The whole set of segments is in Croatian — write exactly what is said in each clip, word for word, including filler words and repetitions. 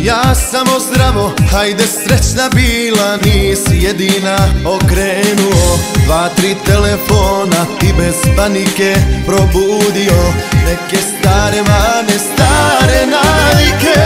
Ja samo zdravo, hajde srećna bila, nisi jedina okrenuo. Dva, tri telefona i bez panike probudio neke stare mane, stare navike.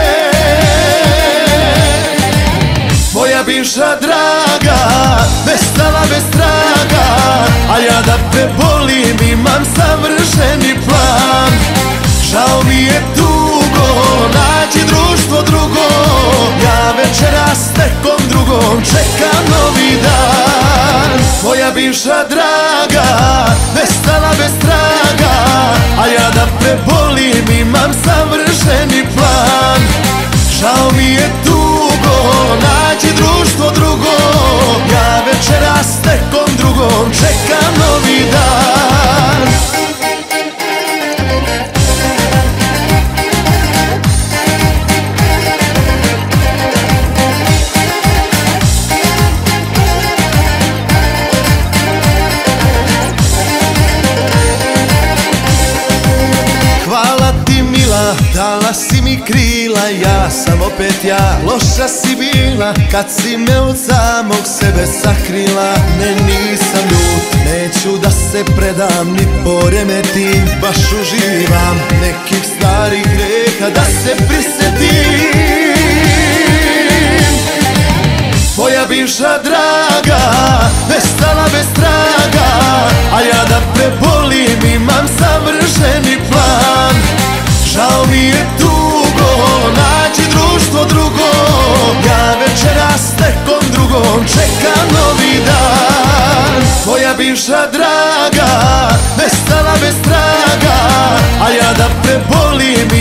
Moja bivša draga, nestala bez traga, a ja da te volim imam savršeni plan. Žao mi je tugo, nađi društvo drugo, ja večeras s nekom drugom čekam novi dan. Moja bivša draga, nestala bez traga, a ja da te volim imam savršeni plan. Žao mi je tugo, nađi društvo drugo, ja večeras s nekom drugom čekam novi dan. Hvala ti mila, dala si mi krila, ja sam opet ja, loša si bila kad si me od samog sebe sakrila. Ne, nisam ljut, neću da se predam ni poremetim, baš uživam nekih starih greha da se prisetim. Moja bivša draga, nestala bez traga, a ja da prebolim imam savršeni plan. Žao mi je tugo, nađi društvo drugo, ja večeras s nekom drugom čekam novi dan. Moja bivša draga, nestala bez traga, a ja da prebolim